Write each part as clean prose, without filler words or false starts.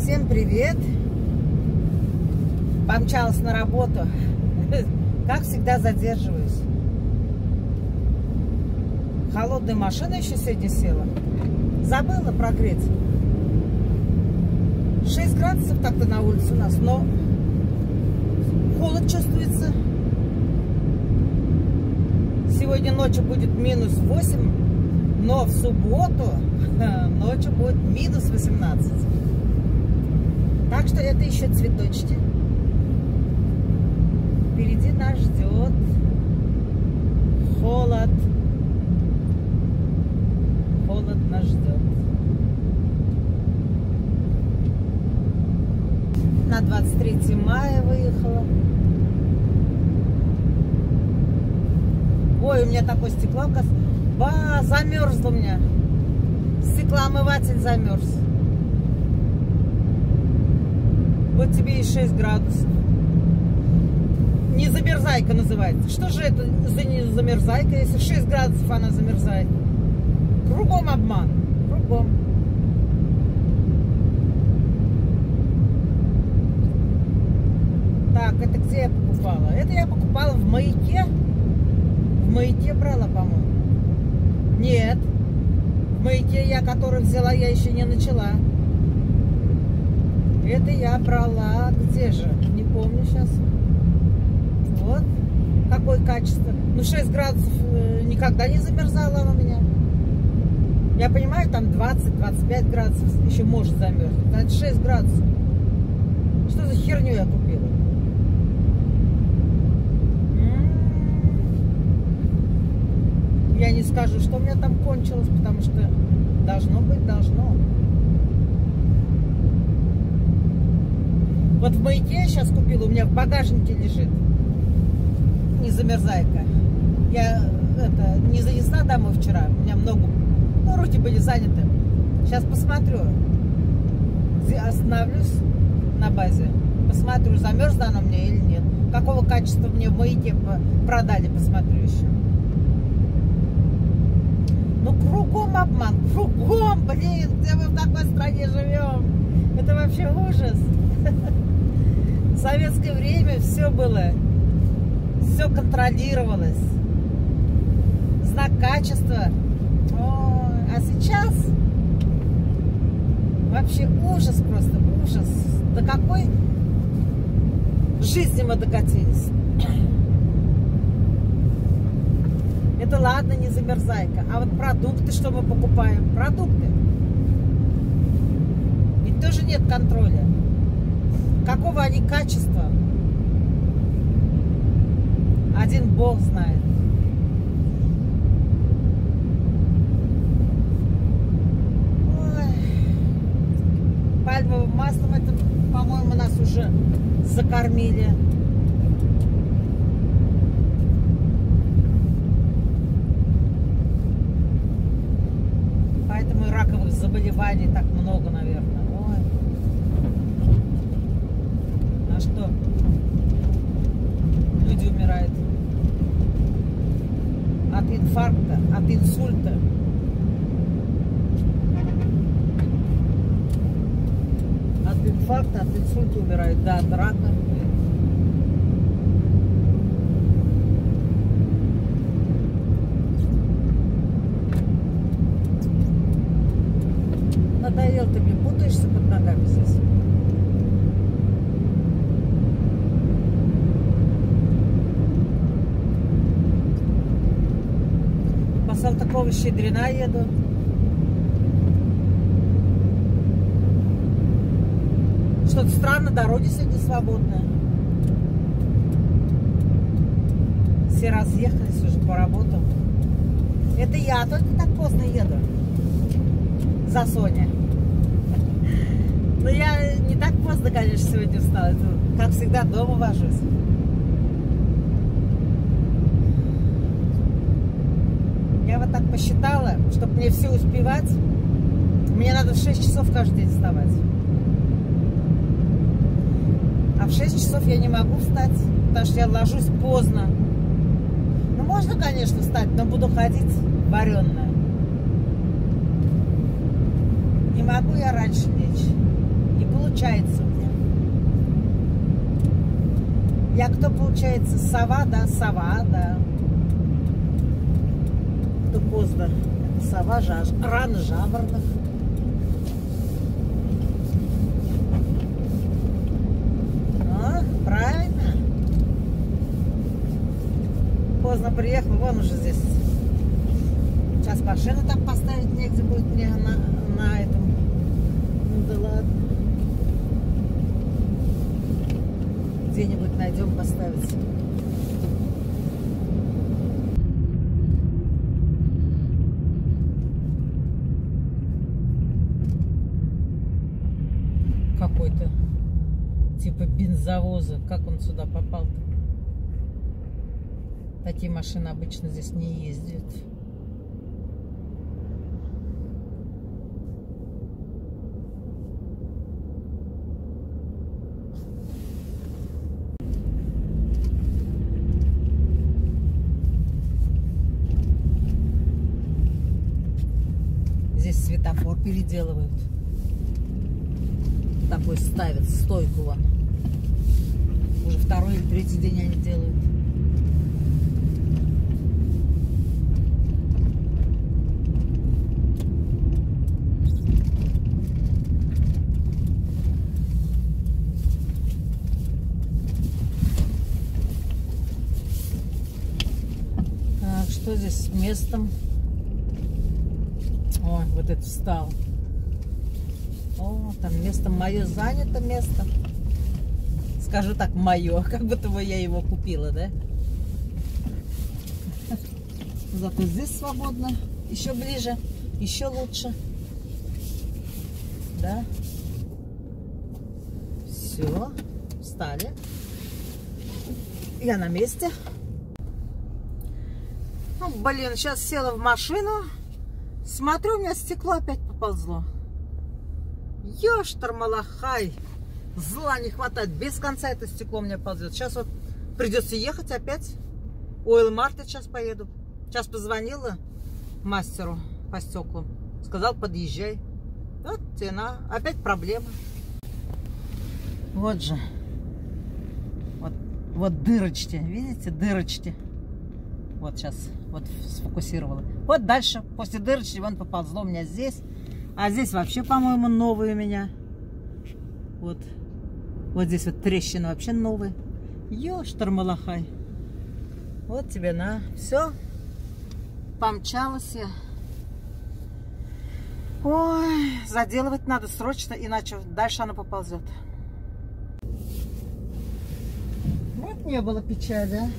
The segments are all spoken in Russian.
Всем привет! Помчалась на работу. Как всегда задерживаюсь. Холодная машина еще сегодня села. Забыла прогреть. 6 градусов так-то на улице у нас, но холод чувствуется. Сегодня ночью будет минус 8, но в субботу ночью будет минус 18. Так что это еще цветочки. Впереди нас ждет холод. Холод нас ждет. На 23 мая выехала. Ой, у меня такое стекло, замерзло у меня. Стеклоомыватель замерз. Вот тебе и 6 градусов. Не замерзайка называется. Что же это за не замерзайка, если 6 градусов она замерзает? Кругом обман. Кругом. Так, это где я покупала? Это я покупала в Маяке. В Маяке брала, по-моему. Нет. В Маяке я, который взяла, я еще не начала. Это я брала, где же? Не помню сейчас. Вот. Какое качество. Ну, 6 градусов никогда не замерзала она у меня. Я понимаю, там 20-25 градусов еще может замерзнуть. А это 6 градусов. Что за херню я купила? Я не скажу, что у меня там кончилось, потому что должно быть, должно. Вот в Маяке я сейчас купила, у меня в багажнике лежит. Не замерзайка. Я не занесла домой вчера. У меня много, руки были заняты. Сейчас посмотрю. Остановлюсь на базе. Посмотрю, замерзла она мне или нет. Какого качества мне в Маяке продали, посмотрю еще. Ну, кругом обман. Кругом, блин, где мы в такой стране живем? Это вообще ужас. В советское время все было, все контролировалось. Знак качества. А сейчас вообще ужас просто, ужас. До какой жизни мы докатились. Это ладно, не замерзайка. А вот продукты, что мы покупаем? Продукты. Ведь тоже нет контроля. Какого они качества? Один Бог знает. Ой. Пальмовым маслом это, по-моему, нас уже закормили. Поэтому и раковых заболеваний так много, наверное. Ой. А что? Люди умирают от инфаркта, от инсульта. От инфаркта, от инсульта умирают, да, от рака. Надоел, ты мне путаешься под ногами здесь. По Салтыкова-Щедрина еду. Что-то странно, дороги сегодня свободные. Все разъехались уже по работам. Это я только так поздно еду. За Соня. Но я не так поздно, конечно, сегодня встала. Это, как всегда, дома вожусь. Я вот так посчитала, чтобы мне все успевать, мне надо в 6 часов каждый день вставать. А в 6 часов я не могу встать, потому что я ложусь поздно. Ну, можно, конечно, встать, но буду ходить вареная. Не могу я раньше лечь. Не получается. кто получается? Сова, да, сова, да. Кто Поздар? Это сова, рано жаворонок. Правильно. Поздно приехал, вон уже здесь. Сейчас машину там поставить негде будет мне на этом. Ну да ладно. Где-нибудь найдем поставить. Какой-то типа бензовоза. Как он сюда попал-то? Такие машины обычно здесь не ездят. Здесь светофор переделывают. Такой ставят, стойку вон. Уже второй или третий день они делают. Так, что здесь с местом? Ой, вот это встал. О, там место мое занято, место. Скажу так, мое, как будто бы я его купила, да? Зато здесь свободно. Еще ближе, еще лучше. Да? Все, встали. Я на месте. Ну, блин, сейчас села в машину. Смотрю, у меня стекло опять поползло. Ёшт-малахай. Зла не хватает. Без конца это стекло у меня ползет. Сейчас вот придется ехать опять. Ойл-маркет сейчас поеду. Сейчас позвонила мастеру по стеклам. Сказал, подъезжай. Вот цена. Опять проблема. Вот же. Вот дырочки. Видите, дырочки. Вот сейчас вот сфокусировала. Вот дальше, после дырочки, вон поползло у меня здесь. А здесь вообще, по-моему, новые у меня. Вот. Вот здесь вот трещины вообще новые. Ёшт-малахай. Вот тебе на. Все. Помчалась я. Ой, заделывать надо срочно, иначе дальше она поползет. Вот не было печали, а.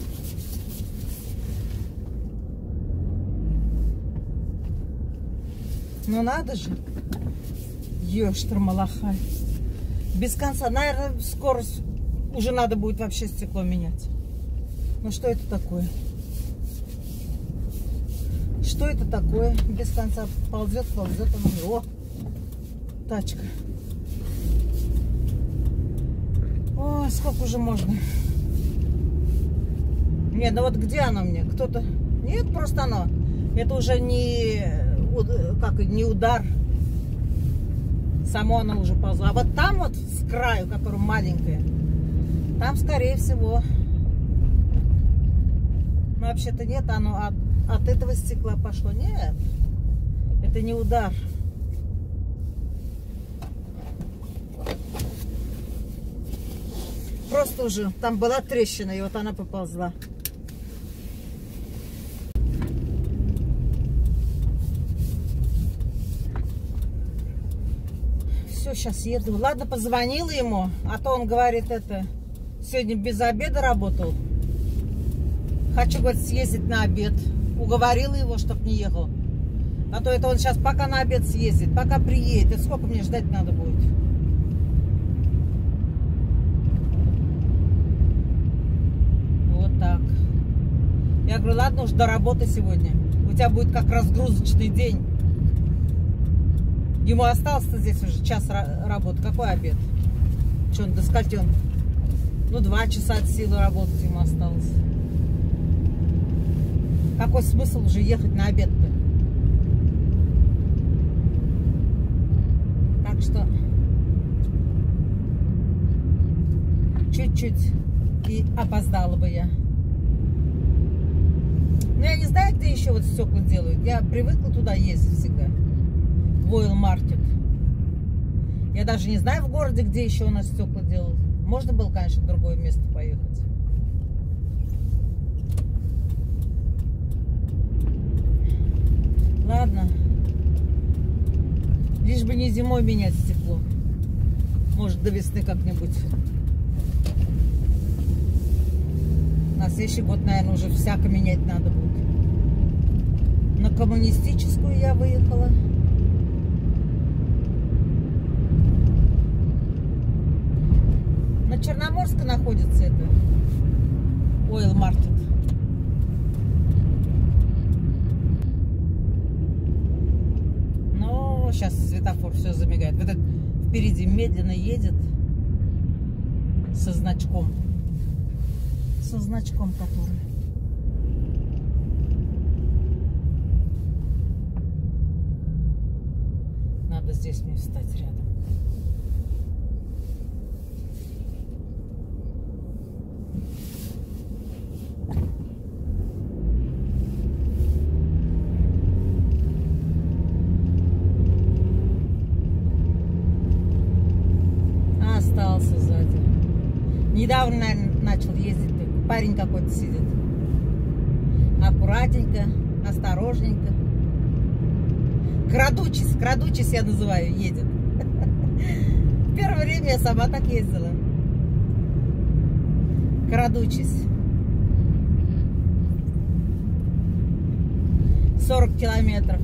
Ну надо же. Ёшт-малахай. Без конца. Наверное, скоро уже надо будет вообще стекло менять. Ну что это такое? Что это такое? Без конца ползет. О, тачка. Ой, сколько уже можно? Нет, ну вот где оно мне? Кто-то... Нет, просто оно. Это уже не удар. Само оно уже ползло. А вот там вот с краю, который маленькое, там, скорее всего, ну, вообще-то нет, оно от этого стекла пошло. Нет, это не удар. Просто уже там была трещина, и вот она поползла. Все, сейчас еду. Ладно, позвонила ему, а то он говорит, сегодня без обеда работал. Хочу, говорит, съездить на обед. Уговорила его, чтоб не ехал. А то это он сейчас пока на обед съездит, пока приедет. Это сколько мне ждать надо будет? Вот так. Я говорю, ладно уж, до работы сегодня. У тебя будет как разгрузочный день. Ему остался здесь уже час работы. Какой обед? Че он, до скольки он? Ну, 2 часа от силы работать ему осталось. Какой смысл уже ехать на обед-то? Так что чуть-чуть И опоздала бы я. Но я не знаю, где еще вот стекла делают. Я привыкла туда ездить всегда. В Oil Market. Я даже не знаю в городе, где еще у нас стекла делают. Можно было, конечно, в другое место поехать. Ладно. Лишь бы не зимой менять стекло. Может, до весны как-нибудь. На следующий год, наверное, уже всяко менять надо будет. На Коммунистическую я выехала. На Черноморской находится это Oil Market. Но сейчас светофор все замигает. Вот этот впереди медленно едет со значком. Со значком, который. Надо здесь мне встать рядом. Остался сзади. Недавно, наверное, начал ездить. Парень какой-то сидит. Аккуратненько, осторожненько. Крадучись я называю, едет. В первое время я сама так ездила. Крадучись. 40 километров.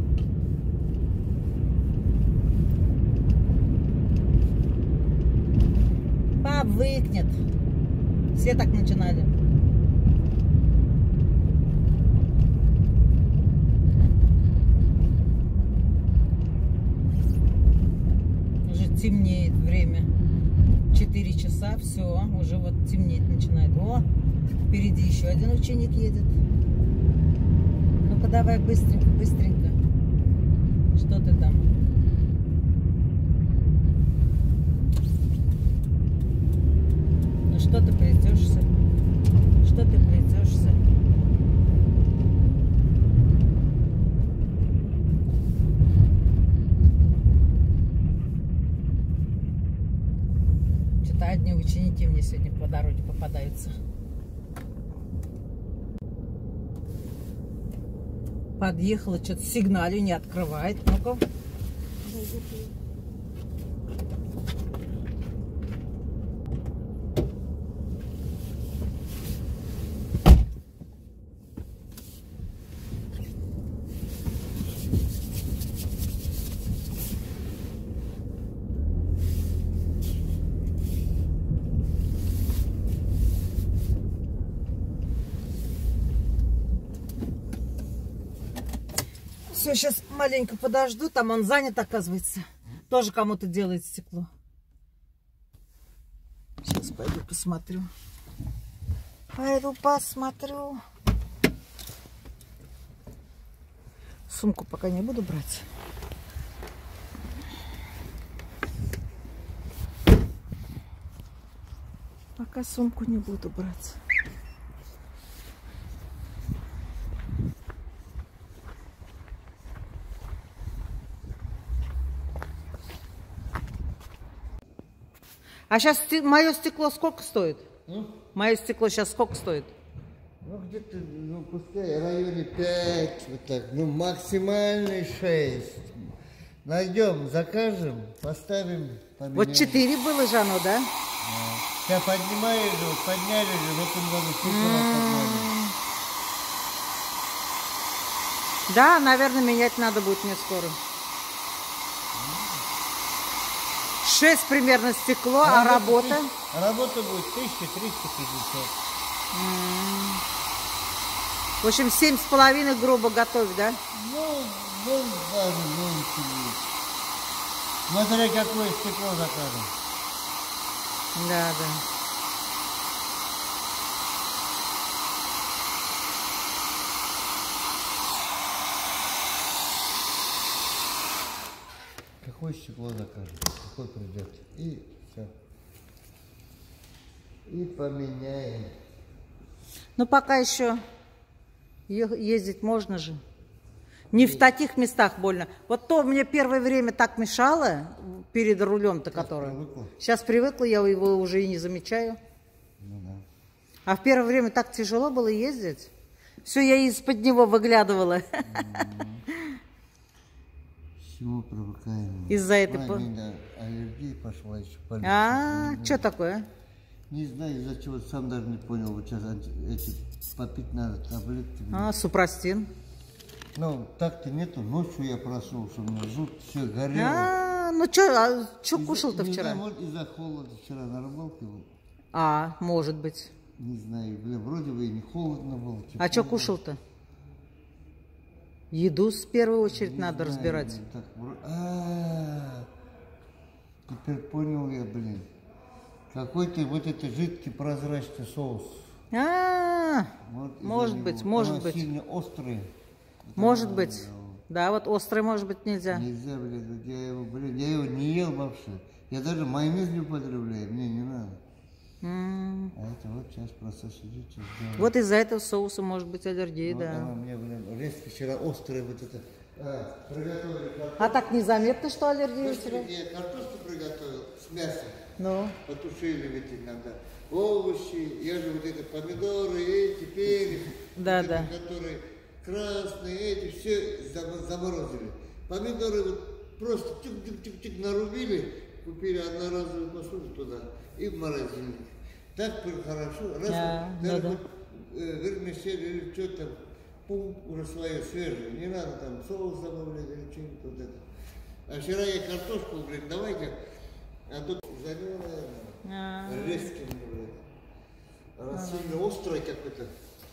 Пап выкнет. Все так начинали. Уже темнеет время. 4 часа, все, уже вот темнеть начинает. О, впереди еще один ученик едет. Ну-ка давай быстренько, быстренько. Что ты там? Ну что ты плетешься? Что ты плетешься? Что-то одни ученики мне сегодня по дороге попадаются. Подъехала, что-то сигналю, не открывает. Ну-ка. Все, сейчас маленько подожду. Там он занят, оказывается. Тоже кому-то делает стекло. Сейчас пойду посмотрю. Пойду посмотрю. Сумку пока не буду брать. Пока сумку не буду брать. А сейчас мое стекло сколько стоит? Мое стекло сейчас сколько стоит? Ну, где-то, ну, пускай в районе 5, вот так, ну, максимальный 6. Найдем, закажем, поставим, поменяем. Вот 4 было же оно, да? Сейчас поднимали же, подняли же, в этом году подняли. Да, наверное, менять надо будет мне скоро. 6 примерно стекло, а работа? Работа будет 1350. В общем, 7,5 грубо готовь, да? Ну, даже, смотря какое стекло закажем. Да, да. Какое стекло закажем, какой придет. И все. И поменяем. Но пока еще ездить можно же. Не в таких местах больно. Вот то мне первое время так мешало, перед рулем-то, которое. Сейчас привыкла, я его уже и не замечаю. Ну, да. А в первое время так тяжело было ездить. Все, я из-под него выглядывала. Всему привыкаем. Из-за этого. Аллергия пошла еще. Что такое? Не знаю, из-за чего, сам даже не понял. Вот сейчас эти попить надо таблетки. Супрастин. Ну, так-то нету. Ночью я проснулся, у меня зуб, все горело. Ну что кушал-то не вчера? знаю, может, из-за холода вчера на рыбалке был. Может быть. Не знаю, вроде бы и не холодно было. А что кушал-то? Еду в первую очередь Не надо знаю, разбирать. Так, теперь понял я, блин. Какой-то вот это жидкий прозрачный соус. Вот может быть, может быть. Сильно острый. Может быть. Да, вот острый, может быть, нельзя. Нельзя, я его не ел вообще. Я даже майонез не употребляю, мне не надо. А это вот сейчас процесс идет. Вот из-за этого соуса может быть аллергия, вот да. Она мне, резко вчера острая вот это. Приготовили картошку. А так незаметно, что аллергия у тебя? Я картошку приготовил с мясом. Ну. Потушили ведь иногда. Овощи, я же вот это помидоры, эти, перец. Да, вот да. Это, которые красные, эти, все заморозили. Помидоры вот просто тик-тик-тик-тик нарубили, купили одноразовую посуду туда и в морозильник. Так хорошо. Раз вермишель или что-то там, пум, уже свое свежее. Не надо там соус добавлять или что-нибудь вот это. А вчера я картошку, блин, давайте, а тут зеленая, резким, блин. Она сильно острая какой-то.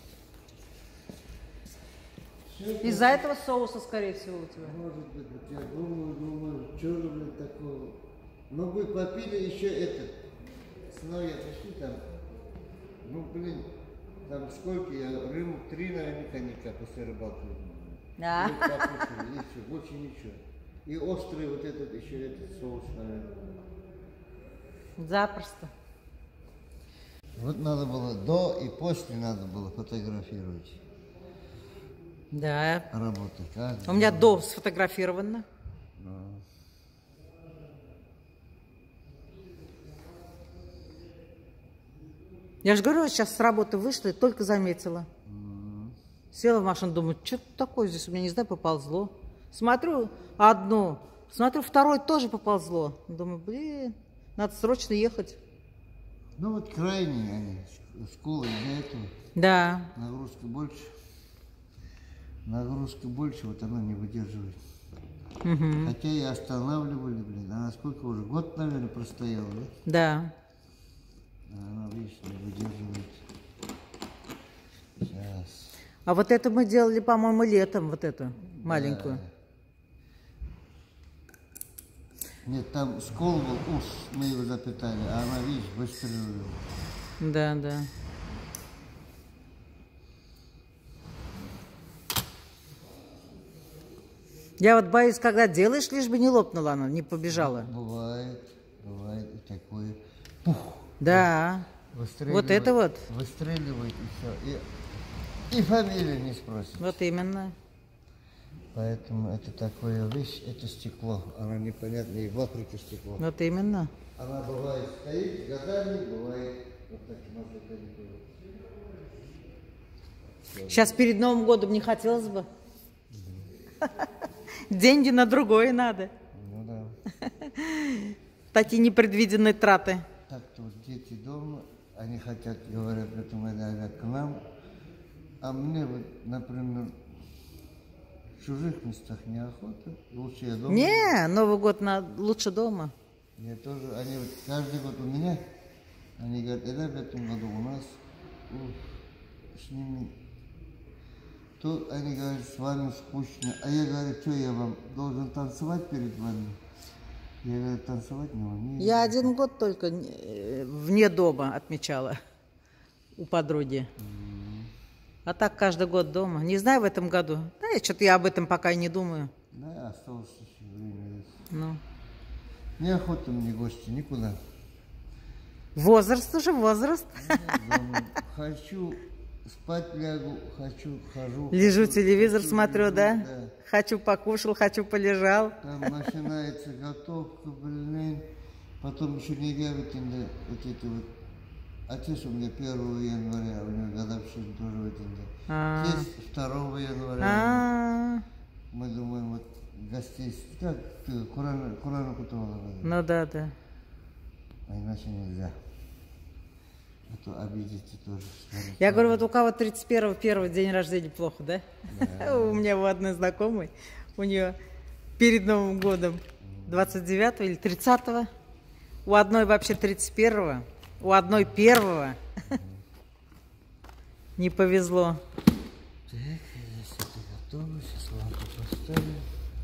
Из-за этого соуса, скорее всего, у тебя. Может быть, я думаю, что же, блин, такого. Ну, вы попили еще это. Сыновья пришли там. Ну, блин, там сколько я, рыбу 3 наверняка после рыбалки. Покушали, и все, больше ничего. И острый вот этот, еще этот соус, наверное. Запросто. Вот надо было до и после надо было фотографировать. Да. Работать. У меня до сфотографировано. Я же говорю, сейчас с работы вышла и только заметила. Села в машину, думаю, что такое здесь у меня, не знаю, поползло. Смотрю одно, смотрю второе тоже поползло. Думаю, блин, надо срочно ехать. Ну вот крайние они, школа из-за этого. Да. Нагрузка больше, вот она не выдерживает. Хотя и останавливали, блин, она сколько уже, год, наверное, простояла, да? Да. Она, видишь, не выдерживает. Сейчас. А вот это мы делали, по-моему, летом, вот эту маленькую. Нет, там скол был, ус, мы его запитали, а она, видишь, выстрелила. Да, да. Я вот боюсь, когда делаешь, лишь бы не лопнула она, не побежала. Бывает и такое. Пух. Да. Вот это вот. Выстреливает и все. И фамилию не спросит. Вот именно. Поэтому это такое вещь, это стекло. Оно непонятное, и в Африке стекло. Вот именно. Она бывает стоит годами, бывает вот так. Сейчас перед Новым годом не хотелось бы. Деньги на другое надо. Ну да. Такие непредвиденные траты. Так-то вот дети дома, они хотят, говорят, это мы, наверное, к нам. А мне вот, например, в чужих местах неохота. Лучше я дома. Не, Новый год лучше дома. Я тоже, они вот каждый год у меня, они говорят, это в этом году у нас, с ними, то они говорят, с вами скучно. А я говорю, что я вам должен танцевать перед вами? Я говорю, танцевать не умею. Я 1 год только вне дома отмечала у подруги. А так каждый год дома. Не знаю в этом году. Да, что-то я об этом пока и не думаю. Да, осталось еще время. Ну. Неохота мне гости, никуда. Возраст уже, возраст. Хочу спать лягу, хожу. Лежу, телевизор смотрю, лежу, да? Хочу покушал, хочу полежал. Там начинается готовка, блин. Потом еще не говорит, вот эти вот. Отец у меня 1 января, у него годовщина тоже в этом. Здесь 2 января. Мы думаем, вот гостей, как Курана Кутова. Ну да. А иначе нельзя. А то обидите тоже. Я говорю, вот у кого 31-го первый день рождения плохо, да? У меня у одной знакомой, у нее перед Новым годом 29-го или 30-го, у одной вообще 31-го, у одной 1-го. Не повезло. Так, здесь это готово, сейчас лампу поставим.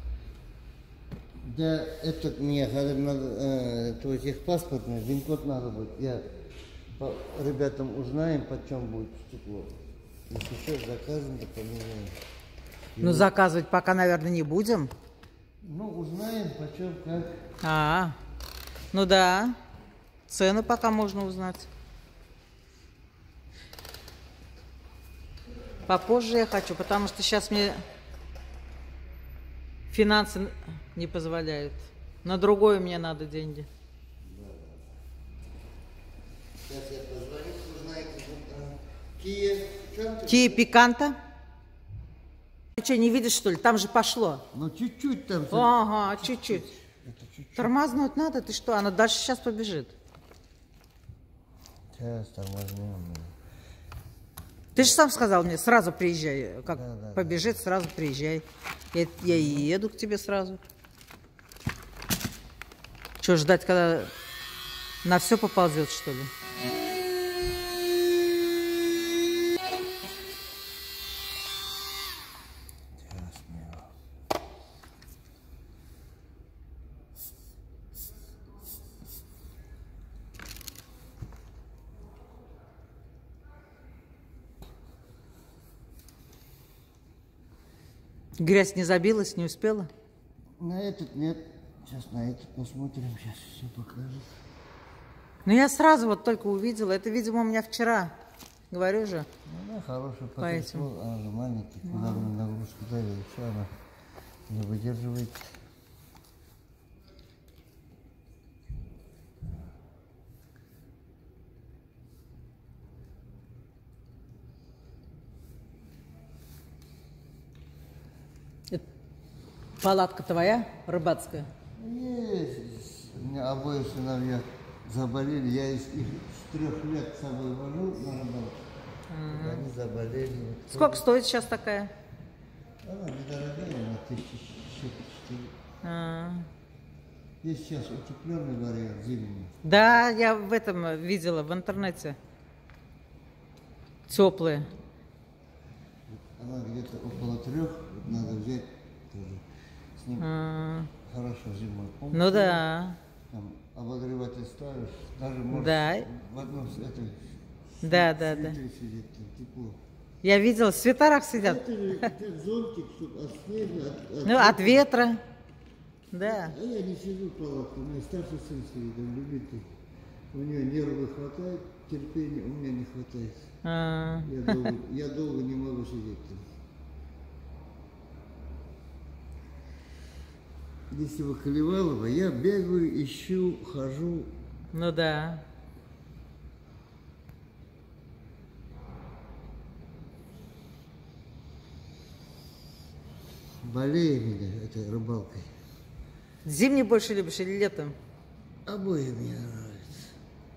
Да, это мне надо, то техпаспортный, ВИН-код надо будет. Я по ребятам узнаем, почем будет стекло. Если что, закажем, да поменяем. Ну, заказывать пока, наверное, не будем. Ну, узнаем, почем, как. Ну да. Цены пока можно узнать. Попозже я хочу, потому что сейчас мне финансы не позволяют. На другое мне надо деньги. Сейчас я позвоню, узнаете. Кия Пиканта? Ты что, не видишь, что ли? Там же пошло. Ну, чуть-чуть там. Ага, чуть-чуть. Тормознуть надо? Ты что? Она дальше сейчас побежит. Сейчас тормознем. Ты же сам сказал мне, сразу приезжай. Как побежит, сразу приезжай. Я и еду к тебе сразу. Что, ждать, когда на все поползет, что ли? Грязь не забилась, не успела? На этот нет. Сейчас на этот посмотрим. Сейчас все покажет. Ну, я сразу вот только увидела. Это, видимо, у меня вчера. Говорю же. Ну, да, хороший потенциал. Она же маленький. Куда бы нагрузку дали, еще она не выдерживает. Палатка твоя, рыбацкая? Есть. У меня обои сыновья заболели. Я их с 3 лет с собой вожу на рыбалку. Они заболели. Сколько стоит сейчас такая? Она недорогая, на 1064. Есть сейчас утепленный вариант, зимний. Да, я в этом видела, в интернете. Теплые. Она где-то около 3, надо взять тоже. С ним хорошо зимой. Помните? Ну да. Там обогреватель ставишь, даже можно в одном этой сидеть, там тепло. Я видела, в свитерах сидят. Это зонтик, чтобы от снега, от ветра. Да. А я не сижу в палатке, у меня старший сын сидит, он любитель. У него нервы хватает, терпения у меня не хватает. Я долго не могу сидеть там. Если бы Колевалова, я бегаю, ищу, хожу. Ну да. Болею меня этой рыбалкой. Зимний больше любишь или летом? Обои мне нравятся.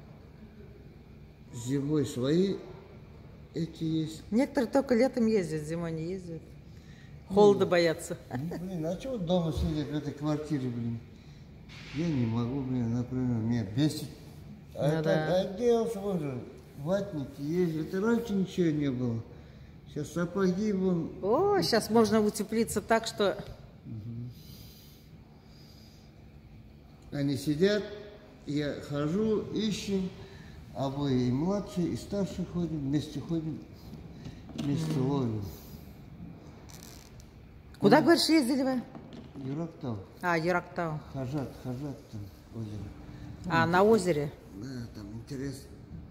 Зимой свои эти есть. Некоторые только летом ездят, зимой не ездят. Холода боятся. Блин, а чего дома сидеть в этой квартире, блин? Я не могу, блин, например, меня бесит. Оделся, вот же, ватники есть. Это раньше ничего не было. Сейчас сапоги вон. О, сейчас можно утеплиться так, что... Они сидят, я хожу, ищем. Обои и младшие, и старшие ходим, вместе ходим, вместе ловим. Куда, говоришь, ездили вы? Юрактау. Юрактау. Хажат там озеро. На озере? Да, там интересно.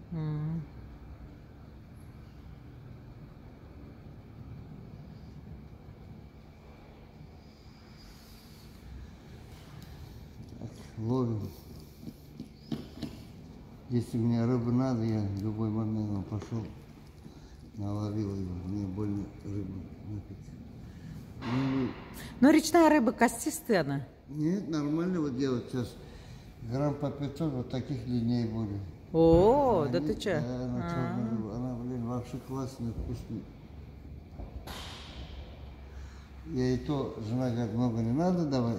Ловим. Если мне рыбы надо, я в любой момент пошел, наловил его. Мне больно рыбу напить. Ну, речная рыба костистая она. Нет, нормально. Вот я вот сейчас грамм по 500 вот таких линей были. О, Они, да ты че? Да, она, блин, вообще классная, вкусная. Я и то, жена говорит, много не надо, давай.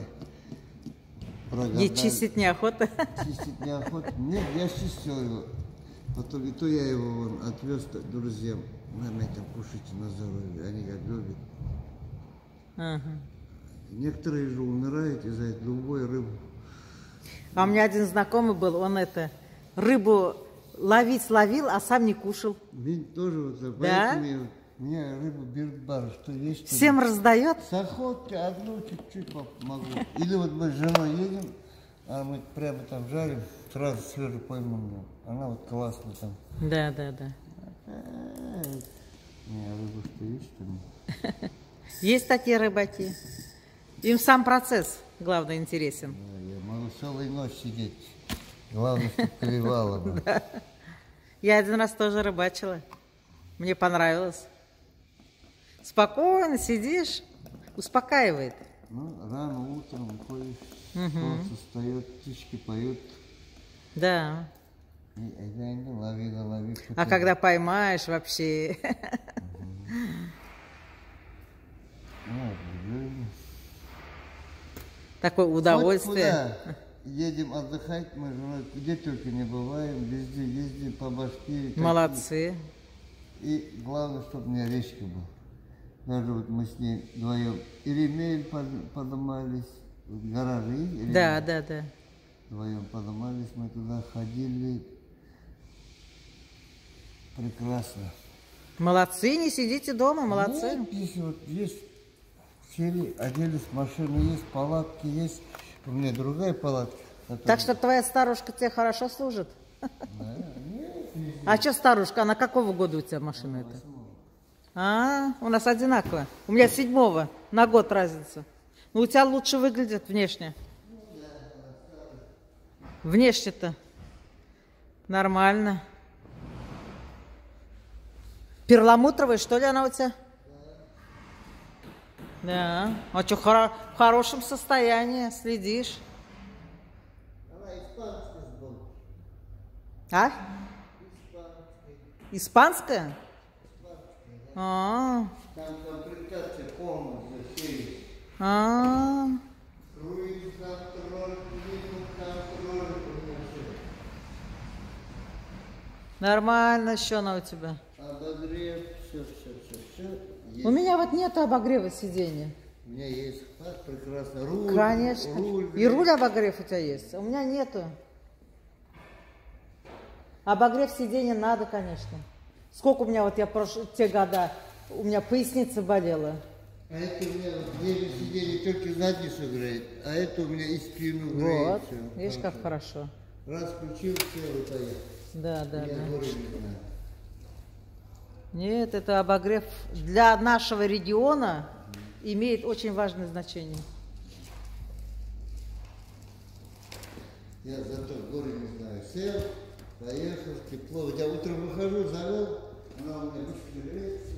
Ей чистить неохота? Чистить неохота. Нет, я чистил его. Потом и то я его вон отвез друзьям. Наверное, там кушайте на здоровье. Они как любят. Ага. Некоторые же умирают из-за любой рыбы. А у меня один знакомый был, он рыбу ловил, а сам не кушал. Ведь тоже вот, да? Поэтому меня рыбу берет бар, что есть. Что всем раздает? С охоты одну чуть-чуть могу. Или вот мы с женой едем, а мы прямо там жарим, сразу свежую пойму. Она вот классная там. Да. Не, рыбу что есть, что ли? Есть такие рыбаки. Им сам процесс, главное, интересен. Да, я могу целую ночь сидеть. Главное, чтобы клевало. Да. Я один раз тоже рыбачила. Мне понравилось. Спокойно сидишь, успокаивает. Ну, рано утром ходишь, солнце встает, птички поют. Да. Лови. А когда поймаешь, вообще... Такое удовольствие. Едем отдыхать, мы же где только не бываем, везде ездим по Башкирии. Молодцы. И главное, чтобы у меня речка была. Даже вот мы с ней вдвоем Иремель поднимались, гаражи есть? Да. Вдвоем поднимались, мы туда ходили. Прекрасно. Молодцы, не сидите дома, молодцы. Нет, здесь вот есть, сели, оделись, машины есть, палатки есть. У меня другая палатка. Которая... Так что твоя старушка тебе хорошо служит? Да, нет. А что старушка, она какого года у тебя машина эта? У нас одинаково. У меня 7-го, на год разница. Но у тебя лучше выглядит внешне. Внешне-то нормально. Перламутровая, что ли, она у тебя? Да. А что, в хорошем состоянии, следишь? Она испанская была. А? Испанская? Там комплектация полностью все. Круиз контроль, контроль. Нормально, что она у тебя? Обогрев, все. У меня вот нет обогрева сиденья. У меня есть прекрасно. Руль. Конечно. И руль обогрев у тебя есть. У меня нету. Обогрев сиденья надо, конечно. Сколько у меня, вот я те года, у меня поясница болела. А это у меня вот сиденье только задницу греет, а это у меня и спину греет. Вот, все. видишь, как хорошо. Раз включил, все, вот поехал. Да. Горы не знаю. Нет, это обогрев для нашего региона имеет очень важное значение. Я зато горы не знаю. Сел, поехал, тепло. Я утром выхожу, завел, она у меня вышки греется.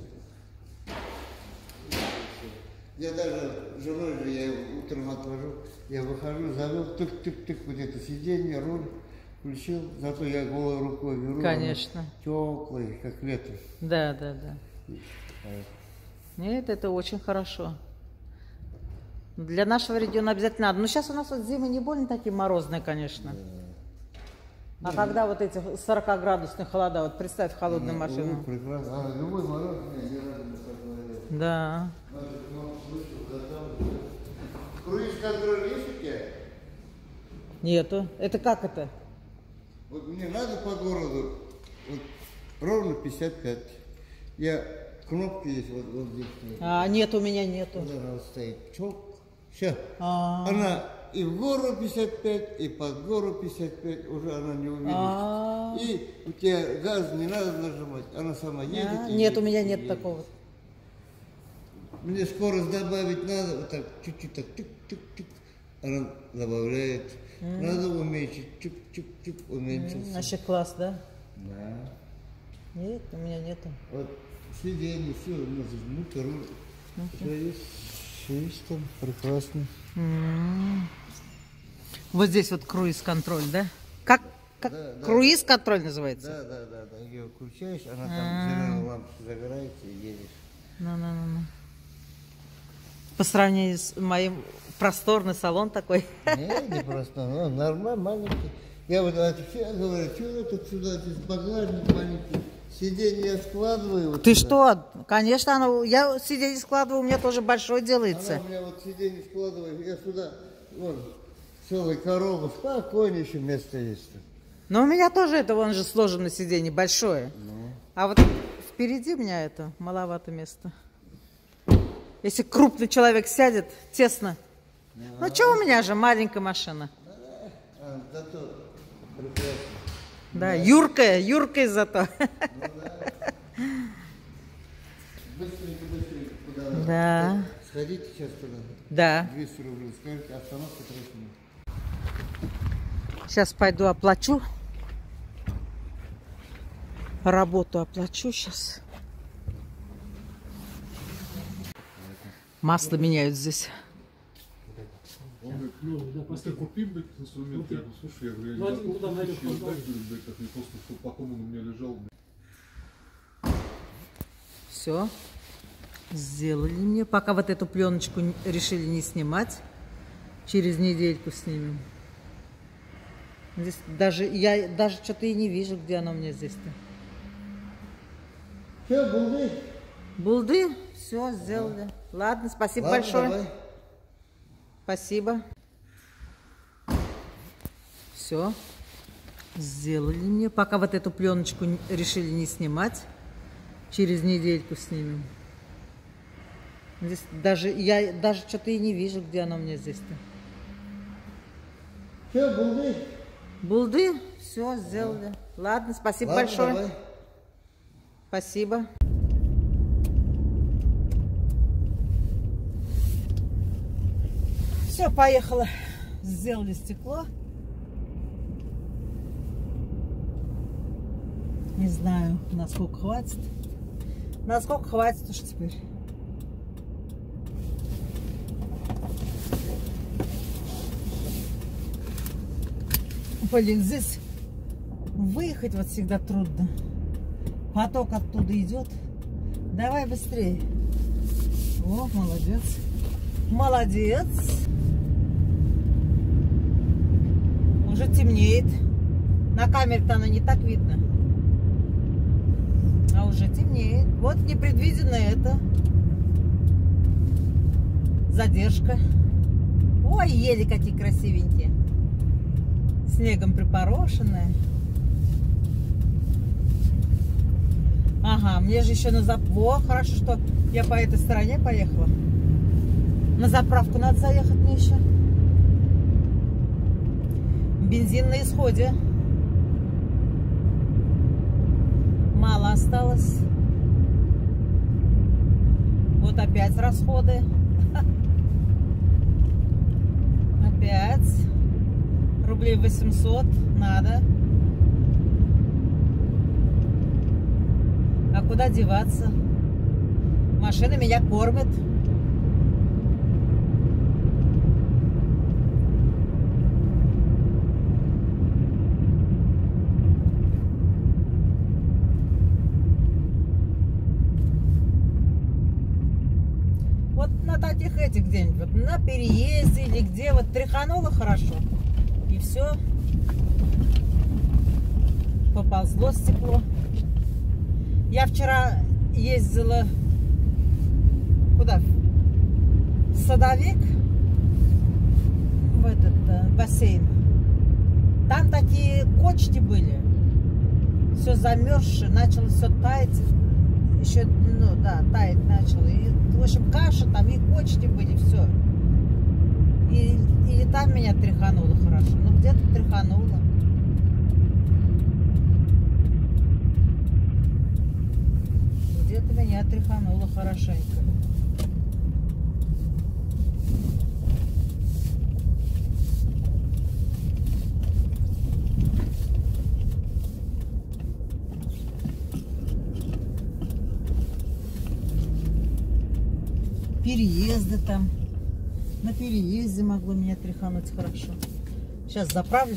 Я даже женой же, я утром отвожу, я выхожу, завел, тык-тык-тык, вот это сиденье, руль включил, зато я голой рукой беру. Конечно. Теплый, как лето. Да. Нет, это очень хорошо. Для нашего региона обязательно надо. Но сейчас у нас вот зимы не больно такие морозные, конечно. Да. А когда вот эти 40-градусные холода, вот представь холодную машину. Прекрасно. Любой мороз мне не радует, как говорят. Да. Круиз-контроль есть у тебя? Нету. Это как это? Вот мне надо по городу вот, ровно 55. Кнопки есть вот здесь. Нет, у меня нету. Вот она вот стоит. Чок. Все. А. Она и в гору 55, и под гору 55, уже она не увеличится. И у тебя газ не надо нажимать, она сама едет. Нет, у меня нет такого. Мне скорость добавить надо, вот так, чуть-чуть так, тык-тык-тык, она добавляет. Надо уменьшить, чик-чик-чик, уменьшился. Вообще класс, да? Да. Нет, у меня нету. Вот сиденье, все, нажмут, руль. Все есть там, прекрасно. Вот здесь вот круиз-контроль, да? Как Да. круиз-контроль называется? Да. Ее включаешь, она там зеленая лампочка загорается и едешь. Ну. По сравнению с моим просторный салон такой. Не просто, ну, нормально, маленький. Я вот все говорю, что это сюда, здесь багажник маленький, сиденье я складываю. Вот Ты сюда. что? Конечно, я сиденье складываю, у меня тоже большое делается. Она у меня вот сиденье складываю, я сюда, вон, целую коробу, спокойно еще место есть. Но у меня тоже это, вон же сложено сиденье, большое. А вот впереди у меня это маловато места. Если крупный человек сядет, тесно. Ну что, у меня же маленькая машина. Зато прекрасно. Да, юркая зато. Быстренько, куда надо. Да. Сходите сейчас туда. Да. 200 рублей, скажите, остановка 30 минут. Сейчас пойду оплачу. Работу оплачу сейчас. Масло меняют здесь. Он говорит, если купи, блядь, инструмент, я говорю, слушай, я говорю, я не готов, дай, говорю, блядь, как мне просто, что потом он у меня лежал, блядь. Все. Сделали мне. Пока вот эту пленочку решили не снимать. Через недельку снимем. Здесь я даже что-то и не вижу, где она у меня здесь-то. Все, булды? Булды? Все, сделали. Ладно, спасибо большое. Давай. Спасибо. Все. Сделали мне. Пока вот эту пленочку решили не снимать. Через недельку снимем. Здесь я даже что-то и не вижу, где она у меня здесь-то. Все, булды? Булды? Все, сделали. Ладно, спасибо большое. Давай. Спасибо. Все, поехала. Сделали стекло. Не знаю, насколько хватит. Насколько хватит уж теперь. Блин, здесь выехать вот всегда трудно. Поток оттуда идет. Давай быстрее. О, молодец. Молодец. Уже темнеет. На камере-то оно не так видно. А уже темнеет. Вот непредвиденно это. Задержка. Ой, ели какие красивенькие. Снегом припорошенная. Ага, мне же еще на заправку. Хорошо, что я по этой стороне поехала. На заправку надо заехать мне еще. Бензин на исходе. Мало осталось. Вот опять расходы. Опять. Рублей 800 надо. А куда деваться? Машина меня кормит. Вот на таких этих где-нибудь, вот на переезде или где, вот тряхануло хорошо. И все. Поползло стекло. Я вчера ездила куда? В Садовик, в этот бассейн. Там такие кочки были. Все замерзшее, начало все таять. Еще, ну да, таять начало. И, в общем, каша там, и кочки были, все. Или там меня тряхануло хорошо. Ну, где-то тряхануло. Где-то меня тряхануло хорошенько. Переезды там. На переезде могло меня тряхануть хорошо. Сейчас заправлюсь.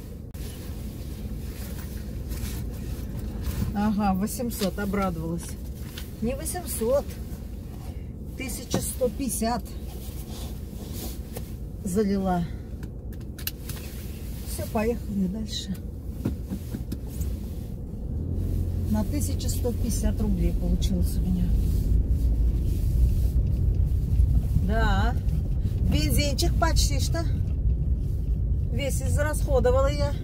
Ага, 800, обрадовалась. Не 800, 1150 залила. Все, поехали дальше. На 1150 рублей получилось у меня. Да, бензинчик почти что весь израсходовала я.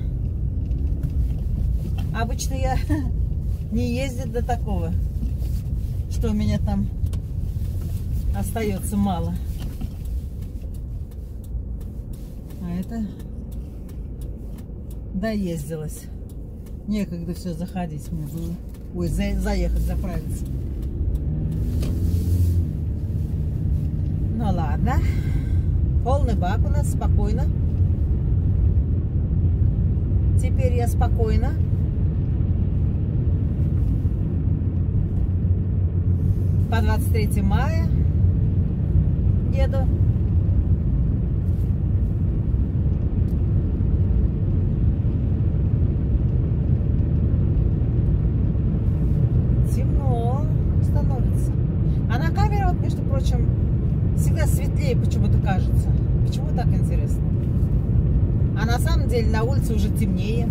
Обычно я не ездит до такого, что у меня там остается мало. А это доездилась. Некогда все заходить мне было. Ой, заехать, заправиться. Ну ладно. Полный бак у нас, спокойно. Теперь я спокойно. По 23 мая еду. Темно становится. А на камере, вот, между прочим, всегда светлее почему-то кажется. Почему так, интересно? А на самом деле на улице уже темнее.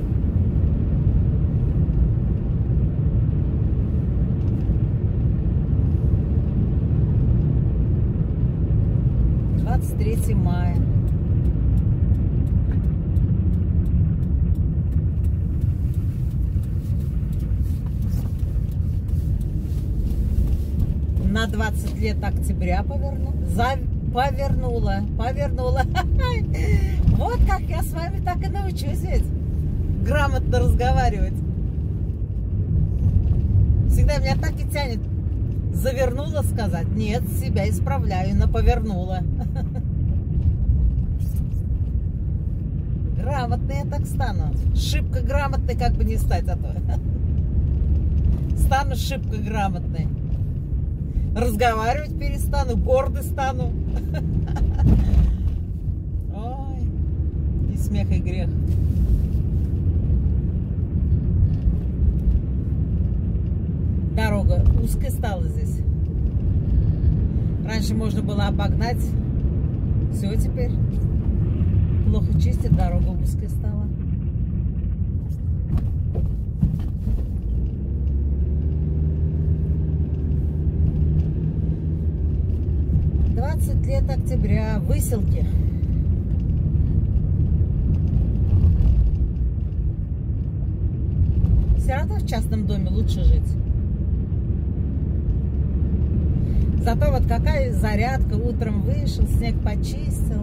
Третье мая. На 20 лет октября повернула. Вот как я с вами так и научусь ведь грамотно разговаривать. Всегда меня так и тянет завернула сказать. Нет, себя исправляю, на повернула. Грамотной я так стану. Шибко грамотной как бы не стать, а то. Стану шибко грамотной. Разговаривать перестану, гордой стану. Ой, и смех, и грех. Дорога узкая стала здесь. Раньше можно было обогнать. Все теперь плохо чистит, дорога узкая стала. Лет октября, Выселки. Все равно в частном доме лучше жить. Зато вот какая зарядка. Утром вышел, снег почистил.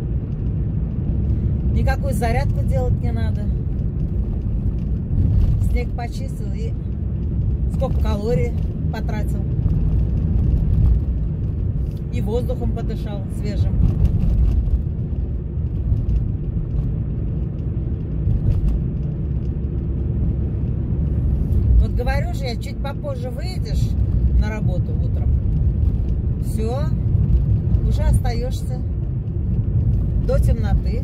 Никакую зарядку делать не надо. Снег почистил и сколько калорий потратил. И воздухом подышал свежим. Вот говорю же я, чуть попозже выйдешь на работу утром, все, уже остаешься до темноты.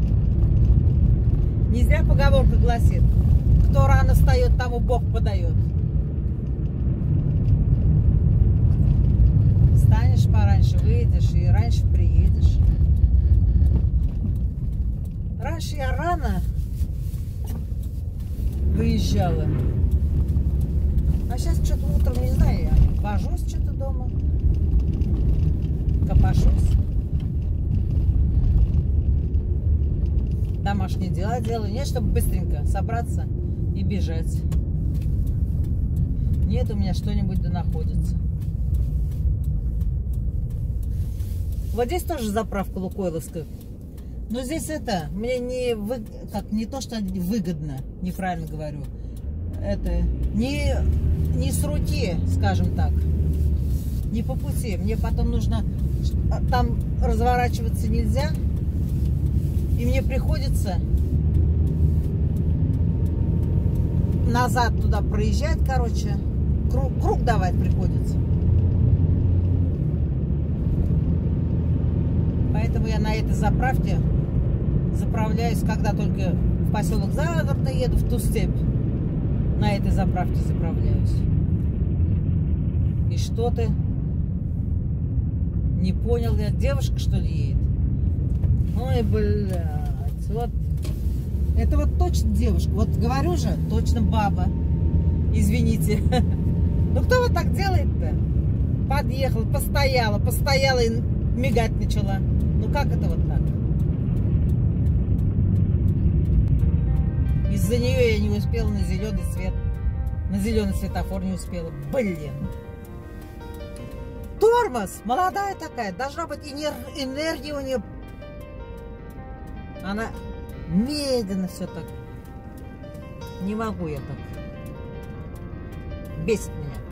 Не зря поговорка гласит: кто рано встает, тому Бог подает. Встанешь пораньше, выйдешь и раньше приедешь. Раньше я рано выезжала. А сейчас что-то утром, не знаю, я вожусь что-то дома. Копошусь. Домашние дела делаю. Нет, чтобы быстренько собраться и бежать. Нет, у меня что-нибудь да находится. Вот здесь тоже заправка лукойловская. Но здесь это, мне не то, что выгодно, неправильно говорю. Это не с руки, скажем так. Не по пути. Мне потом нужно... Там разворачиваться нельзя. И мне приходится назад туда проезжать, короче. Круг давать приходится. Поэтому я на этой заправке заправляюсь, когда только в поселок Загородный еду, в ту степь. На этой заправке заправляюсь. И что ты? Не понял, я девушка, что ли, едет? Ой, блядь. Вот. Это вот точно девушка. Вот говорю же, точно баба. Извините. Ну кто вот так делает-то? Подъехала, постояла и мигать начала. Ну как это вот так? Из-за нее я не успела на зеленый свет. На зеленый светофор не успела. Блин. Тормоз. Молодая такая. Должна быть энергия у нее. Она медленно все так. Не могу я так. Бесит меня.